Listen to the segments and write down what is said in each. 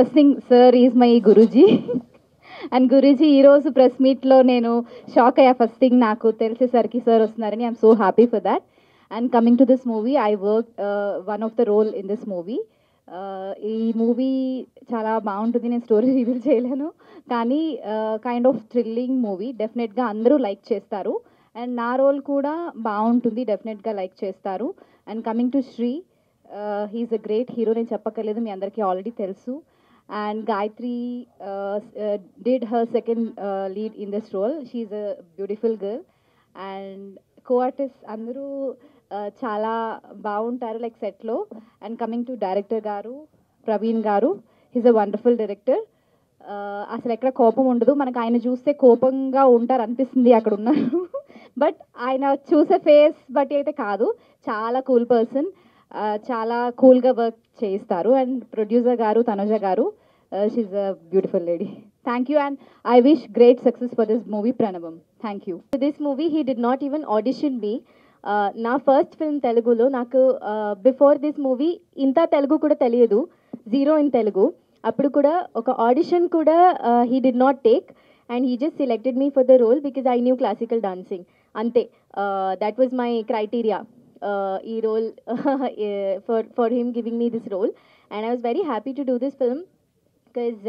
First thing sir is my Guruji and Guruji ఈరోజు press మీట్లో నేను షాక్ అయ్యా. ఫస్ట్ థింగ్ నాకు తెలిసేసరికి సార్ వస్తున్నారని I'm so happy for that. And coming to this movie, I work one of the role in this movie. ఈ movie చాలా బాగుంటుంది, నేను స్టోరీ రివీల్ చేయలేను, కానీ కైండ్ ఆఫ్ థ్రిల్లింగ్ మూవీ. డెఫినెట్గా అందరూ లైక్ చేస్తారు అండ్ నా రోల్ కూడా బాగుంటుంది, డెఫినెట్గా లైక్ చేస్తారు. And coming to Sri, he's a great hero, నేను చెప్పక్కర్లేదు, మీ అందరికీ ఆల్రెడీ తెలుసు. And Gayatri did her second lead in this role. She's a beautiful girl. And co-artists అందరూ చాలా బాగుంటారు లైక్ సెట్లో. అండ్ కమింగ్ టు డైరెక్టర్ గారు ప్రవీణ్ గారు, హీస్ అ వండర్ఫుల్ డైరెక్టర్. అసలు ఎక్కడ కోపం ఉండదు, మనకు ఆయన చూస్తే కోపంగా ఉంటారు అనిపిస్తుంది అక్కడ ఉన్నారు బట్ ఆయన చూసే ఫేస్ బట్టి అయితే కాదు, చాలా కూల్ పర్సన్, చాలా కూల్గా వర్క్ చేయిస్తారు. అండ్ ప్రొడ్యూసర్ గారు తనుజ గారు, she's a beautiful lady. Thank you and I wish great success for this movie Pranavam. Thank you. This movie he did not even audition me. నా ఫస్ట్ ఫిల్మ్ తెలుగులో. నాకు before this movie ఇంత తెలుగు కూడా తెలియదు, zero in Telugu. అప్పుడు కూడా ఒక audition కూడా he did not take and he just selected me for the role because I knew classical dancing. అంతే, దట్ వాజ్ మై క్రైటీరియా ఈ role for him giving me this role. And I was very happy to do this film because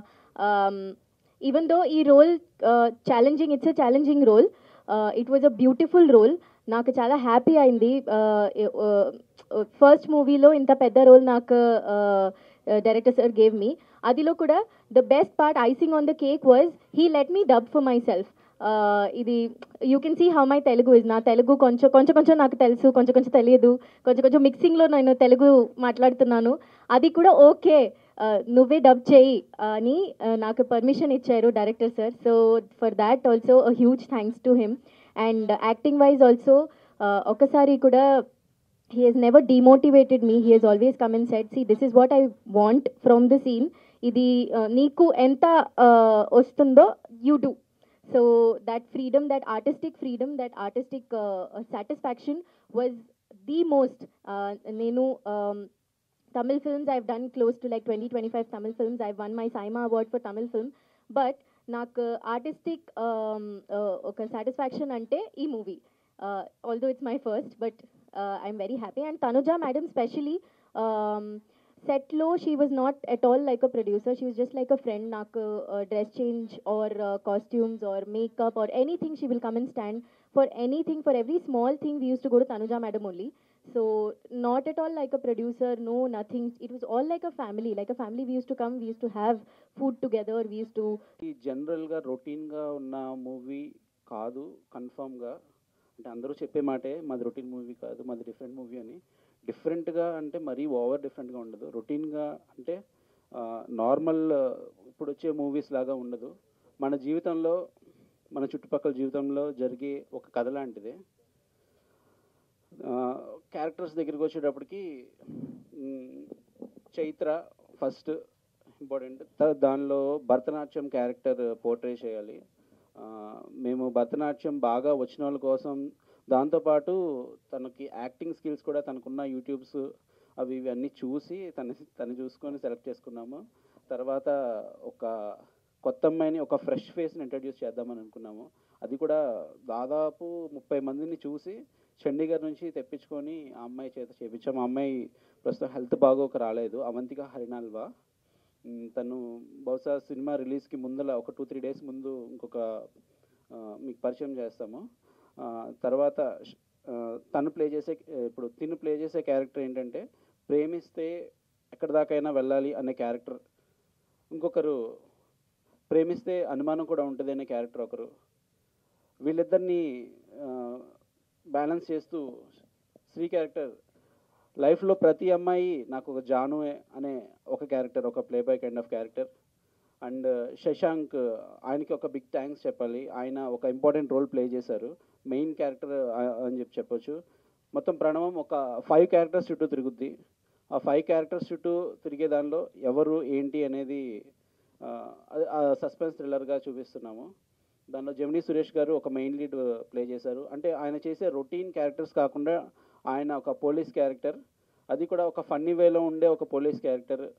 even though ఈ role challenging, it's a challenging role, it was a beautiful role. నాకు చాలా happy అయింది. First మూవీలో ఇంత పెద్ద role నాకు director sir gave me. అదిలో కూడా the best part, icing on the cake was he let me dub for my self. ఇది you can see how my Telugu is. నా తెలుగు కొంచెం కొంచెం కొంచెం నాకు తెలుసు, కొంచెం కొంచెం తెలియదు, కొంచెం కొంచెం మిక్సింగ్లో నేను తెలుగు మాట్లాడుతున్నాను. అది కూడా ఓకే, నువ్వే డబ్ చేయి అని నాకు పర్మిషన్ ఇచ్చారు director sir. So for that also a huge thanks to him. And acting wise also ఒకసారి కూడా he has never demotivated me. He has always come and said, see, this is what I want from the scene. Idi neeku enta ostundo, you do. So that freedom, that artistic freedom, that artistic satisfaction was the most. Nenu Tamil films I've done close to like 20-25 Tamil films. I've won my Saima award for Tamil film. But నాకు artistic ఒక satisfaction అంటే ఈ మూవీ. Although it's my first, but I'm very happy. And Tanuja madam especially, set low, she was not at all like a producer. She was just like a friend. నాకు dress change or costumes or makeup or anything, she will come and stand for anything, for every small thing we used to go to Tanuja madam only. So not at all like a producer, no, nothing. It was all like a family. Like a family, we used to come, we used to have food together, we used to. జనరల్గా రొటీన్గా ఉన్న movie కాదు, కన్ఫామ్గా. అంటే అందరూ చెప్పే మాటే మాది రొటీన్ మూవీ కాదు, మాది డిఫరెంట్ మూవీ అని. డిఫరెంట్గా అంటే మరీ ఓవర్ డిఫరెంట్గా ఉండదు. రొటీన్గా అంటే నార్మల్ ఇప్పుడు వచ్చే మూవీస్ లాగా ఉండదు. మన జీవితంలో, మన చుట్టుపక్కల జీవితంలో జరిగే ఒక కథ లాంటిదే. క్యారెక్టర్స్ దగ్గరికి వచ్చేటప్పటికి చైత్ర ఫస్ట్ ఇంపార్టెంట్. దానిలో భరతనాట్యం క్యారెక్టర్ పోర్ట్రే చేయాలి. మేము భరతనాట్యం బాగా వచ్చిన వాళ్ళ కోసం, దాంతోపాటు తనకి యాక్టింగ్ స్కిల్స్ కూడా తనకున్న యూట్యూబ్స్ అవి ఇవి అన్నీ చూసి తను చూసుకొని సెలెక్ట్ చేసుకున్నాము. తర్వాత ఒక కొత్త అమ్మాయిని, ఒక ఫ్రెష్ ఫేస్ని ఇంట్రడ్యూస్ చేద్దామని అనుకున్నాము. అది కూడా దాదాపు 30 మందిని చూసి చండీగఢ్ నుంచి తెప్పించుకొని ఆ అమ్మాయి చేత చేయించాము. ఆ అమ్మాయి ప్రస్తుతం హెల్త్ బాగోక రాలేదు, అవంతిక హరినాల్వా. తను బహుశా సినిమా రిలీజ్కి ముందల ఒక 2-3 డేస్ ముందు ఇంకొక మీకు పరిచయం చేస్తాము. తర్వాత తిను ప్లే చేసే క్యారెక్టర్ ఏంటంటే ప్రేమిస్తే ఎక్కడి దాకైనా వెళ్ళాలి అనే క్యారెక్టర్. ఇంకొకరు ప్రేమిస్తే అనుమానం కూడా ఉంటుంది అనే క్యారెక్టర్ ఒకరు. వీళ్ళిద్దరిని బ్యాలెన్స్ చేస్తూ శ్రీ క్యారెక్టర్ లైఫ్లో ప్రతి అమ్మాయి నాకు ఒక జాను అనే ఒక క్యారెక్టర్, ఒక play boy kind of character. And Shashank, ఆయనకి ఒక బిగ్ థ్యాంక్స్ చెప్పాలి. ఆయన ఒక ఇంపార్టెంట్ రోల్ ప్లే చేశారు, మెయిన్ క్యారెక్టర్ అని చెప్పొచ్చు. మొత్తం ప్రణవం ఒక 5 క్యారెక్టర్స్ చుట్టూ తిరుగుద్ది. ఆ 5 క్యారెక్టర్స్ చుట్టూ తిరిగే దానిలో ఎవరు ఏంటి అనేది సస్పెన్స్ థ్రిల్లర్గా చూపిస్తున్నాము. దానిలో జమినీ సురేష్ గారు ఒక మెయిన్ లీడ్ ప్లే చేశారు. అంటే ఆయన చేసే రొటీన్ క్యారెక్టర్స్ కాకుండా ఆయన ఒక పోలీస్ క్యారెక్టర్, అది కూడా ఒక ఫన్నీ వేలో ఉండే ఒక పోలీస్ క్యారెక్టర్.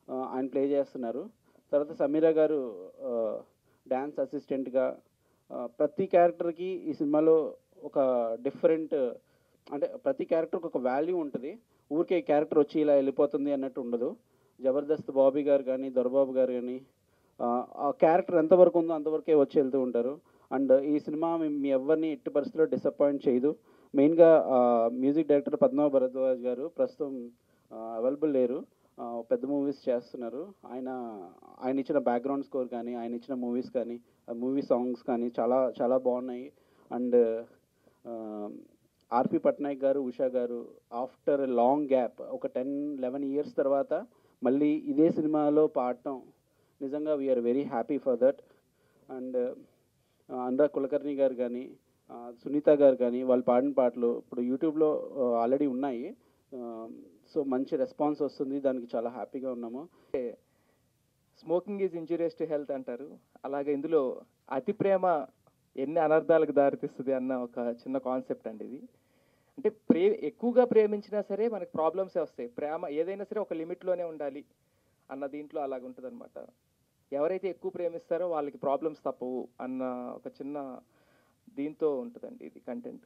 ఆయన ప్లే చేస్తున్నారు. తర్వాత సమీరా గారు డ్యాన్స్ అసిస్టెంట్గా ప్రతి క్యారెక్టర్కి ఈ సినిమాలో ఒక డిఫరెంట్, అంటే ప్రతి క్యారెక్టర్కి ఒక వాల్యూ ఉంటుంది. ఊరికే ఈ క్యారెక్టర్ వచ్చి ఇలా వెళ్ళిపోతుంది అన్నట్టు ఉండదు. జబర్దస్త్ బాబీ గారు కానీ, దొరబాబు గారు కానీ ఆ క్యారెక్టర్ ఎంతవరకు ఉందో అంతవరకే వచ్చి వెళ్తూ ఉంటారు. అండ్ ఈ సినిమా మీ ఎవరిని ఎట్టి పరిస్థితిలో డిసప్పాయింట్ చేయదు. మెయిన్గా మ్యూజిక్ డైరెక్టర్ పద్మనాభ భరద్వాజ్ గారు ప్రస్తుతం అవైలబుల్ లేరు, పెద్ద మూవీస్ చేస్తున్నారు. ఆయన ఇచ్చిన బ్యాక్గ్రౌండ్ స్కోర్ కానీ, ఆయన ఇచ్చిన మూవీస్ కానీ, మూవీ సాంగ్స్ కానీ చాలా చాలా బాగున్నాయి. అండ్ ఆర్పి పట్నాయక్ గారు, ఉషా గారు ఆఫ్టర్ లాంగ్ గ్యాప్ ఒక 10-11 ఇయర్స్ తర్వాత మళ్ళీ ఇదే సినిమాలో పాడటం నిజంగా we're very happy for that. And Anurag Kulkarni గారు కానీ, సునీత గారు కానీ వాళ్ళు పాడిన పాటలు ఇప్పుడు యూట్యూబ్లో ఆల్రెడీ ఉన్నాయి. సో మంచి రెస్పాన్స్ వస్తుంది, దానికి చాలా హ్యాపీగా ఉన్నాము. Smoking is injurious to health అంటారు. అలాగే ఇందులో అతి ప్రేమ ఎన్ని అనర్థాలకు దారితీస్తుంది అన్న ఒక చిన్న కాన్సెప్ట్ అండి ఇది. అంటే ఎక్కువగా ప్రేమించినా సరే మనకి ప్రాబ్లమ్సే వస్తాయి. ప్రేమ ఏదైనా సరే ఒక లిమిట్లోనే ఉండాలి అన్న దీంట్లో అలాగ ఉంటుంది అనమాట. ఎవరైతే ఎక్కువ ప్రేమిస్తారో వాళ్ళకి ప్రాబ్లమ్స్ తప్పవు అన్న ఒక చిన్న దీంతో ఉంటుందండి ఇది కంటెంట్.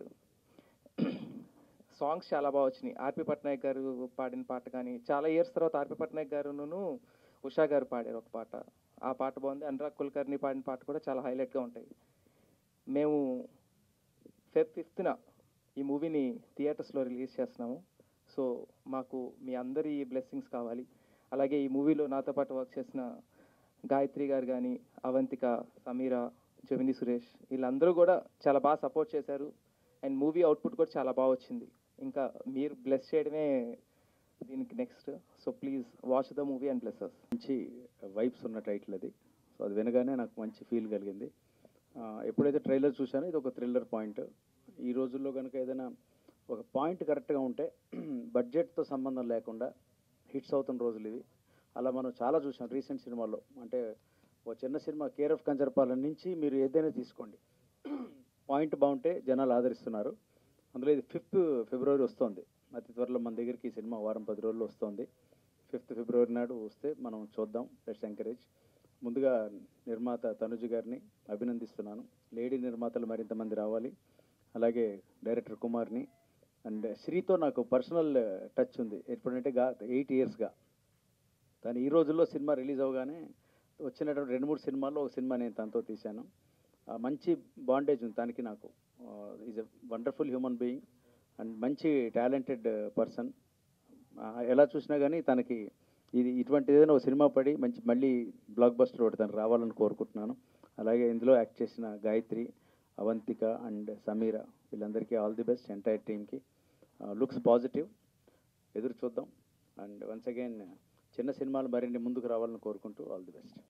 సాంగ్స్ చాలా బాగా వచ్చినాయి. ఆర్పి పట్నాయక్ గారు పాడిన పాట కానీ, చాలా ఇయర్స్ తర్వాత ఆర్పి పట్నాయక్ గారును ఉషా గారు పాడారు ఒక పాట, ఆ పాట బాగుంది. అనురాగ్ కుల్కర్ని పాడిన పాట కూడా చాలా హైలైట్గా ఉంటాయి. మేము Feb 5th ఈ మూవీని థియేటర్స్లో రిలీజ్ చేస్తున్నాము. సో మాకు మీ అందరి బ్లెస్సింగ్స్ కావాలి. అలాగే ఈ మూవీలో నాతో పాటు వర్క్ చేసిన గాయత్రి గారు కానీ, అవంతిక, సమీరా, జమిని సురేష్ వీళ్ళందరూ కూడా చాలా బాగా సపోర్ట్ చేశారు. అండ్ మూవీ అవుట్పుట్ కూడా చాలా బాగా వచ్చింది. ఇంకా మీరు బ్లెస్ చేయడమే దీనికి next. So please watch the movie and bless us. మంచి వైబ్స్ ఉన్న టైటిల్ అది. సో అది వినగానే నాకు మంచి ఫీల్ కలిగింది. ఎప్పుడైతే ట్రైలర్ చూసానో ఇది ఒక థ్రిల్లర్ పాయింట్. ఈ రోజుల్లో కనుక ఏదైనా ఒక పాయింట్ కరెక్ట్గా ఉంటే బడ్జెట్తో సంబంధం లేకుండా హిట్స్ అవుతున్న రోజులు ఇవి. అలా మనం చాలా చూసాం రీసెంట్ సినిమాల్లో. అంటే ఒక చిన్న సినిమా కేర్ ఆఫ్ కంచరపాలెం నుంచి మీరు ఏదైనా తీసుకోండి, పాయింట్ బాగుంటే జనాలు ఆదరిస్తున్నారు. అందులో ఇది 5th ఫిబ్రవరి వస్తుంది. అతి త్వరలో మన దగ్గరికి ఈ సినిమా వారం 10 రోజుల్లో వస్తుంది. 5th ఫిబ్రవరి నాడు వస్తే మనం చూద్దాం. Let's encourage. ముందుగా నిర్మాత తనుజ గారిని అభినందిస్తున్నాను. లేడీ నిర్మాతలు మరింత మంది రావాలి. అలాగే డైరెక్టర్ కుమార్ని అండ్ శ్రీతో నాకు పర్సనల్ టచ్ ఉంది. ఎప్పుడంటే 8 ఇయర్స్గా తను ఈ రోజుల్లో సినిమా రిలీజ్ అవగానే వచ్చినటువంటి 2-3 సినిమాల్లో ఒక సినిమా నేను తనతో తీశాను. మంచి బాండేజ్ ఉంది తనకి నాకు. Is a wonderful human being and మంచి టాలెంటెడ్ పర్సన్. ఎలా చూసినా కానీ తనకి ఇటువంటి ఏదైనా ఒక సినిమా పడి మళ్ళీ బ్లాక్ బస్టర్ ఒకటి తను రావాలని కోరుకుంటున్నాను. అలాగే ఇందులో యాక్ట్ చేసిన గాయత్రి, అవంతిక అండ్ సమీరా వీళ్ళందరికీ ఆల్ ది బెస్ట్. ఎంటైర్ టీమ్కి లుక్స్ పాజిటివ్. ఎదురు చూద్దాం. అండ్ వన్స్ అగైన్ చిన్న సినిమాలు మరిన్ని ముందుకు రావాలని కోరుకుంటూ ఆల్ ది బెస్ట్.